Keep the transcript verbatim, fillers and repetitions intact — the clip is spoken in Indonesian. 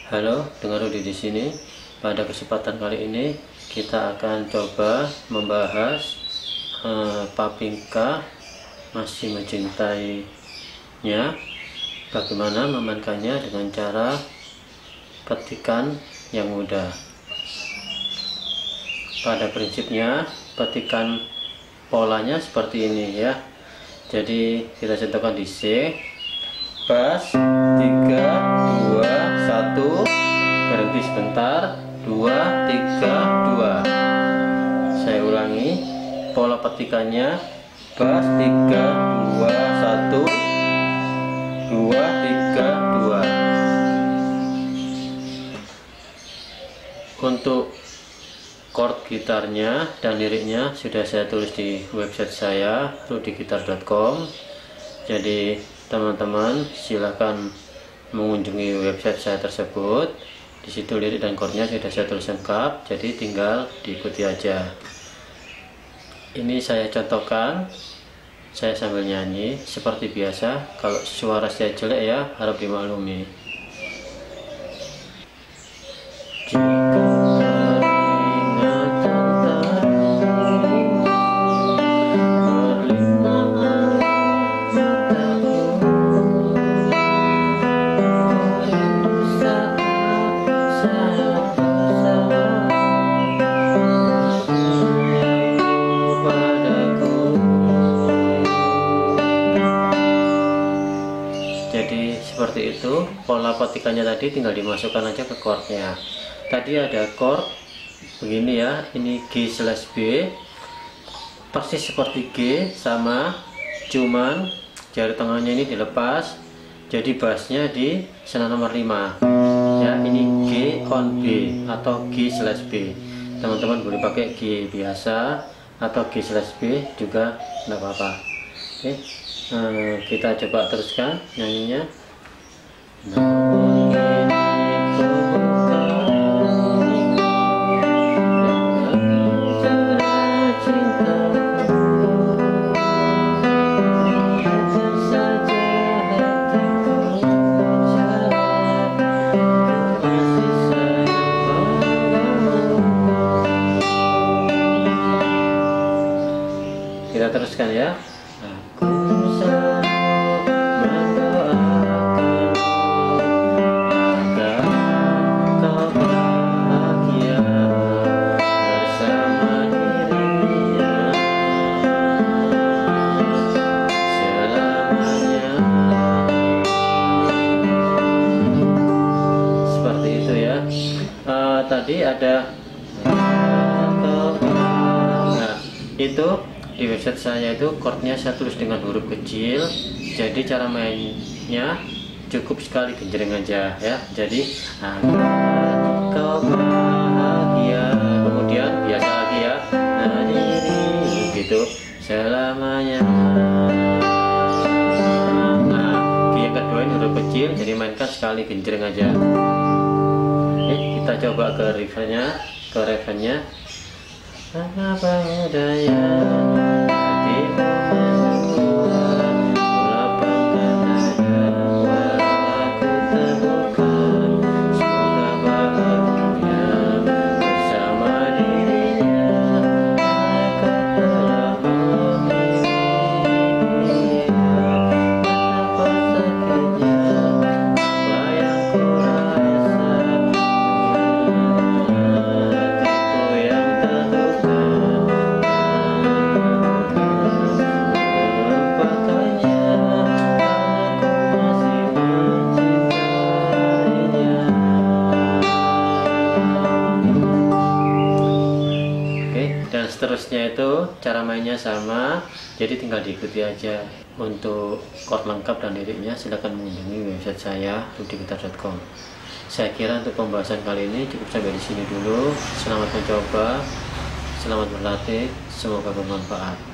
Halo, dengar Rudi di sini. Pada kesempatan kali ini kita akan coba membahas eh, Papingka Masih Mencintainya. Bagaimana memainkannya dengan cara petikan yang mudah. Pada prinsipnya petikan polanya seperti ini ya. Jadi kita contohkan di C, bass tiga dua satu, berhenti sebentar, dua tiga dua. Saya ulangi, pola petikannya bass tiga dua satu, dua tiga dua. Untuk chord gitarnya dan liriknya sudah saya tulis di website saya rudigitar dot com. Jadi teman-teman silahkan mengunjungi website saya tersebut. Di situ lirik dan chordnya sudah saya tulis lengkap, jadi tinggal diikuti aja. Ini saya contohkan, saya sambil nyanyi seperti biasa. Kalau suara saya jelek ya harap dimaklumi. Jadi seperti itu pola petikannya tadi, tinggal dimasukkan aja ke chordnya. Tadi ada chord begini ya, ini G slash B, persis seperti G sama, cuman jari tengahnya ini dilepas, jadi bassnya di senar nomor lima ya. Ini G on B atau G slash B. Teman-teman boleh pakai G biasa atau G slash B juga tidak apa-apa. Oke. Nah, kita coba teruskan nyanyinya. Kita teruskan ya. Uh, tadi ada nah itu di website saya itu chordnya saya tulis dengan huruf kecil, jadi cara mainnya cukup sekali genjreng aja ya. Jadi kau bahagia, kemudian biasa lagi ya, nah gitu selamanya. Nah yang kedua ini huruf kecil, jadi mainkan sekali genjreng aja. Kita coba ke refnya, ke refnya. Apa daya hatimu membuat melapangkan dada aku temukan, semoga bahagia bersama dirinya. Aku telah memiliki betapa sakitnya apa yang ku rasa. Dan seterusnya itu cara mainnya sama, jadi tinggal diikuti aja. Untuk chord lengkap dan liriknya silahkan mengunjungi website saya rudigitar dot com. Saya kira untuk pembahasan kali ini cukup sampai di sini dulu. Selamat mencoba, selamat berlatih, semoga bermanfaat.